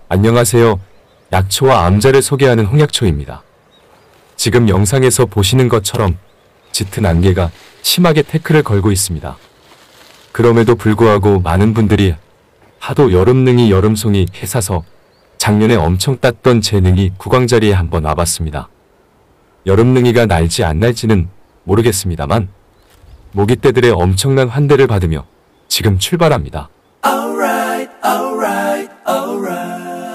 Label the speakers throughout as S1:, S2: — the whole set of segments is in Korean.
S1: 안녕하세요. 약초와 암자를 소개하는 홍약초입니다. 지금 영상에서 보시는 것처럼 짙은 안개가 심하게 태클을 걸고 있습니다. 그럼에도 불구하고 많은 분들이 하도 여름능이 여름송이 해사서 작년에 엄청 땄던 제 능이 구광자리에 한번 와봤습니다. 여름능이가 날지 안 날지는 모르겠습니다만 모기떼들의 엄청난 환대를 받으며 지금 출발합니다.
S2: Alright, alright, alright.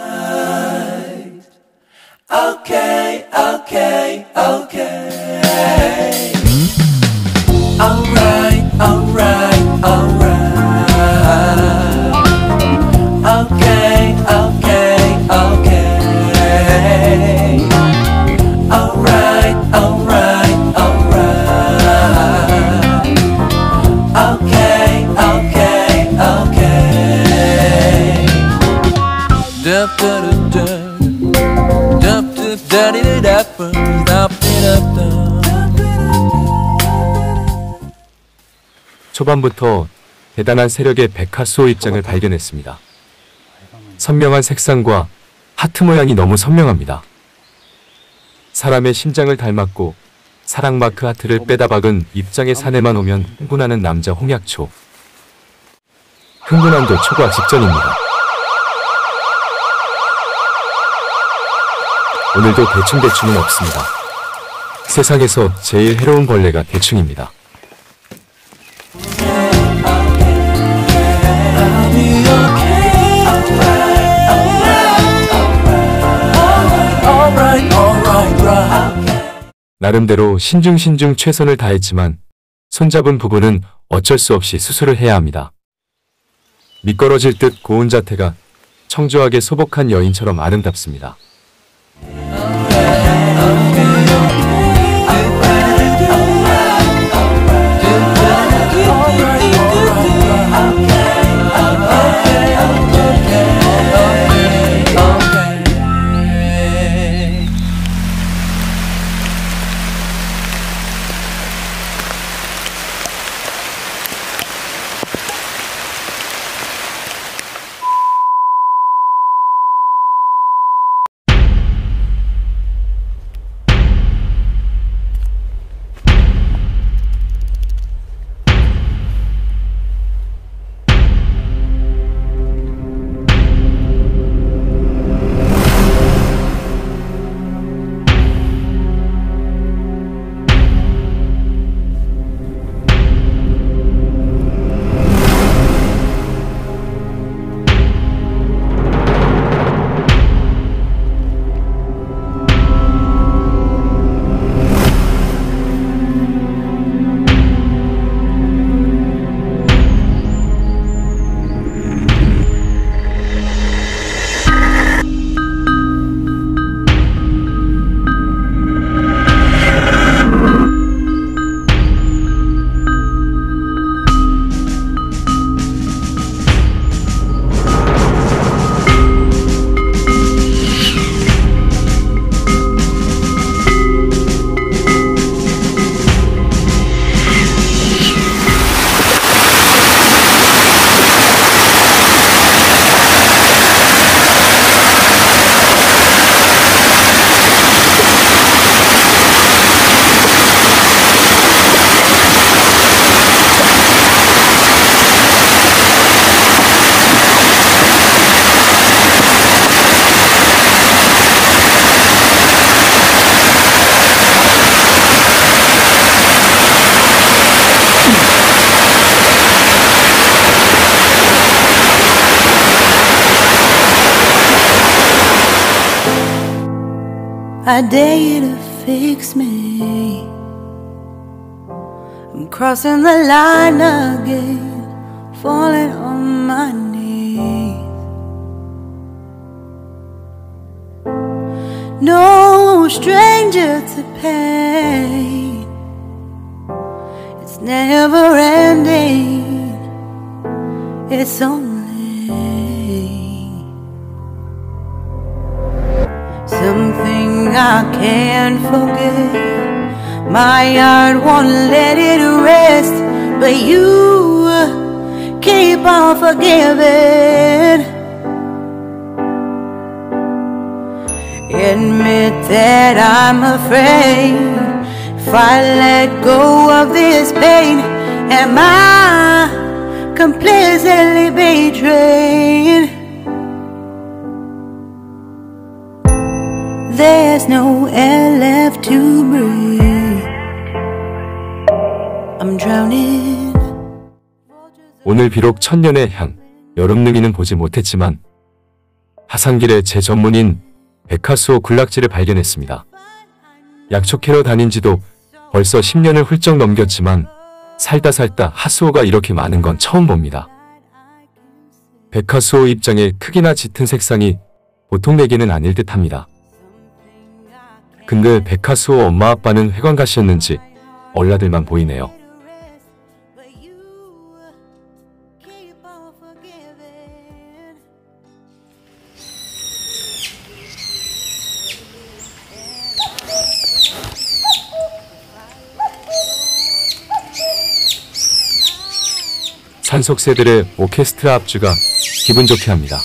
S2: Okay, okay, okay. Alright, alright, alright. Okay, okay, okay. Alright, alright, alright. Okay, okay, okay. Da da da da. Da da da da da da da.
S1: 초반부터 대단한 세력의 백화수호 입장을 발견했습니다. 선명한 색상과 하트 모양이 너무 선명합니다. 사람의 심장을 닮았고 사랑마크 하트를 빼다 박은 입장의 산에만 오면 흥분하는 남자 홍약초. 흥분함도 초과 직전입니다. 오늘도 대충대충은 없습니다. 세상에서 제일 해로운 벌레가 대충입니다. 나름대로 신중신중 최선을 다했지만 손잡은 부분은 어쩔 수 없이 수술을 해야 합니다. 미끄러질 듯 고운 자태가 청조하게 소복한 여인처럼 아름답습니다.
S3: I dare you to fix me. I'm crossing the line again, falling on my knees. No stranger to pain, it's never ending, it's only something I can't forget. My heart won't let it rest, but you keep on forgiving. admit that I'm afraid. If I let go of this pain, am I completely betrayed? There's no air left to breathe. I'm drowning.
S1: 오늘 비록 천년의 향, 여름능이는 보지 못했지만 하산길에 제 전문인 백화수호 군락지를 발견했습니다. 약초 캐러 다닌 지도 벌써 10년을 훌쩍 넘겼지만 살다 하수호가 이렇게 많은 건 처음 봅니다. 백화수호 입장에 크기나 짙은 색상이 보통 내기는 아닐 듯합니다. 근데 백화수호 엄마 아빠는 회관 가셨는지 얼라들만 보이네요. 산속새들의 오케스트라 합주가 기분 좋게 합니다.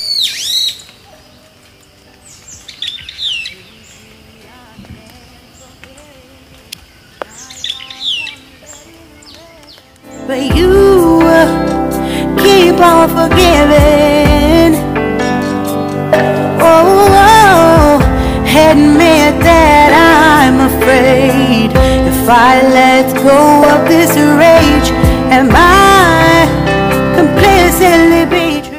S3: But you keep on forgiving. Oh, admit that I'm afraid. If I let go of this rage, am I completely betrayed?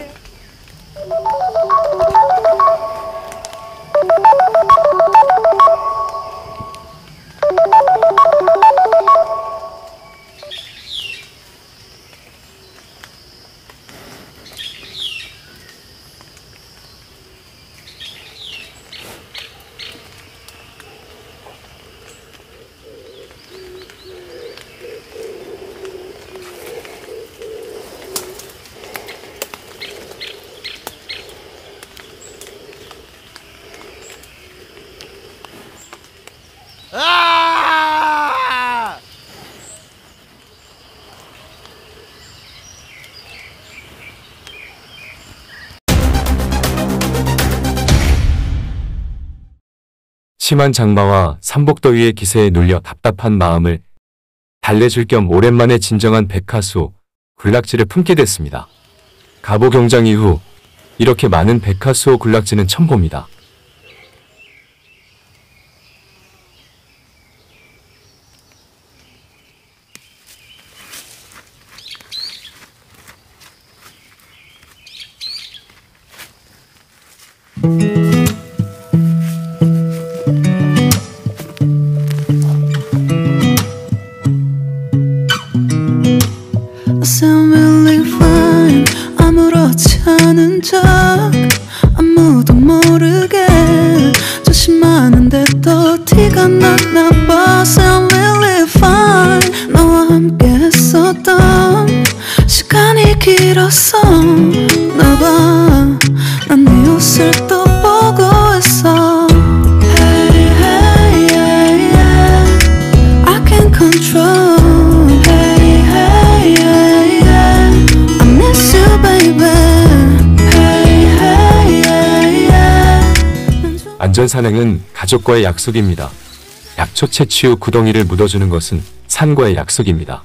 S1: 심한 장마와 삼복더위의 기세에 눌려 답답한 마음을 달래줄 겸 오랜만에 진정한 백화수호 군락지를 품게 됐습니다. 가보 경장 이후 이렇게 많은 백화수호 군락지는 처음 봅니다.
S3: Sound really fine. 아무렇지 않은 척 아무도 모르게 조심하는데 또 티가 났나 봐. Sound really fine. 너와 함께 했었던 시간이 길었어. 너봐 난 네 옷을 또 보고 있어. Hey, hey, yeah, yeah. I can't control.
S1: 안전산행은 가족과의 약속입니다. 약초 채취 후 구덩이를 묻어주는 것은 산과의 약속입니다.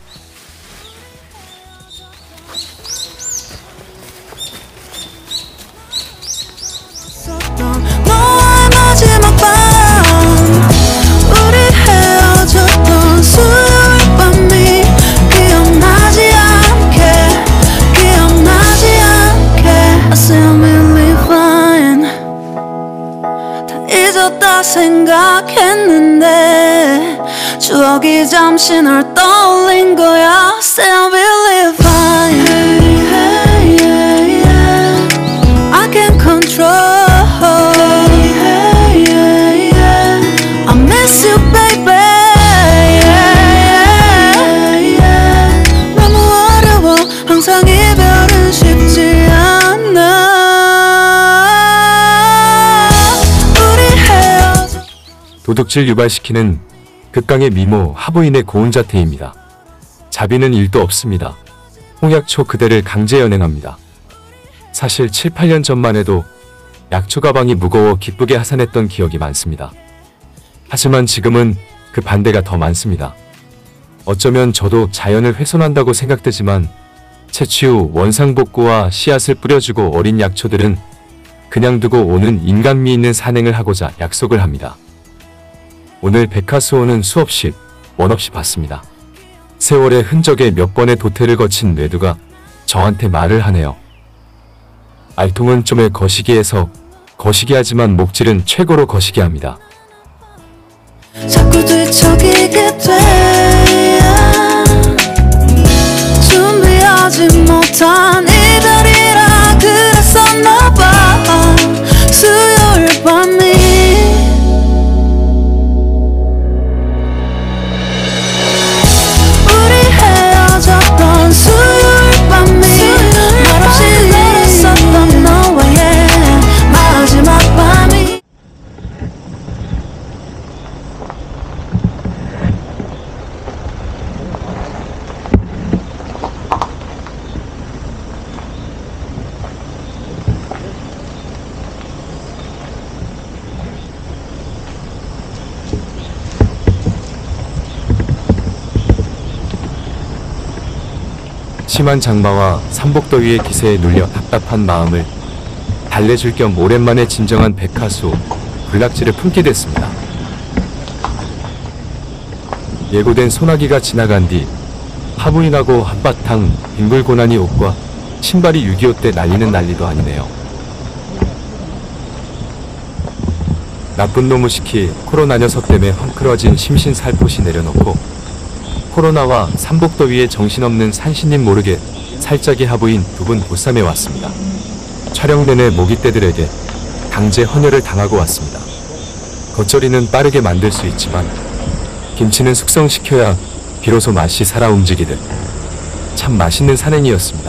S3: 너와의 마지막 밤 우리 헤어졌던 수요일 밤이 기억나지 않게 I sound really fine. 다 잊었다 생각했는데 추억이 잠시 널 떠올린 거야. Sound really fine. Hey, hey, yeah, yeah. I can't control. Hey, hey, yeah, yeah. I miss you, baby. Yeah, yeah, yeah. 너무 어려워. 항상 이별은 쉽지 않아.
S1: 도둑질 유발시키는 극강의 미모 하부인의 고운 자태입니다. 자비는 일도 없습니다. 홍약초 그대를 강제 연행합니다. 사실 7, 8년 전만 해도 약초 가방이 무거워 기쁘게 하산했던 기억이 많습니다. 하지만 지금은 그 반대가 더 많습니다. 어쩌면 저도 자연을 훼손한다고 생각되지만 채취 후 원상복구와 씨앗을 뿌려주고 어린 약초들은 그냥 두고 오는 인간미 있는 산행을 하고자 약속을 합니다. 오늘 백화수호는 수없이 원없이 봤습니다. 세월의 흔적에 몇 번의 도태를 거친 뇌두가 저한테 말을 하네요. 알통은 좀의 거시기에서 거시기하지만 목질은 최고로 거시기합니다.
S3: 자꾸 뒤척이게 돼 준비하지 못한 이별이라 그랬었나봐. 수요일 밤이 우리 헤어졌던 수요일 밤이 말없이 내렸었던 너와의 마지막 밤이
S1: 심한 장마와 삼복더위의 기세에 눌려 답답한 마음을 달래줄 겸 오랜만에 진정한 백화수 군락지를 품게 됐습니다. 예고된 소나기가 지나간 뒤 화분이 나고 한바탕 빙글고나니 옷과 신발이 6.25 때 난리는 난리도 아니네요. 나쁜 놈의 시키 코로나 녀석 때문에 헝클어진 심신살포시 내려놓고 코로나와 삼복더위에 정신없는 산신님 모르게 살짝이 하부인 두 분 보쌈해 왔습니다. 촬영 내내 모기떼들에게 강제 헌혈을 당하고 왔습니다. 겉절이는 빠르게 만들 수 있지만 김치는 숙성시켜야 비로소 맛이 살아 움직이듯 참 맛있는 산행이었습니다.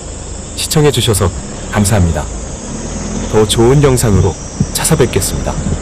S1: 시청해주셔서 감사합니다. 더 좋은 영상으로 찾아뵙겠습니다.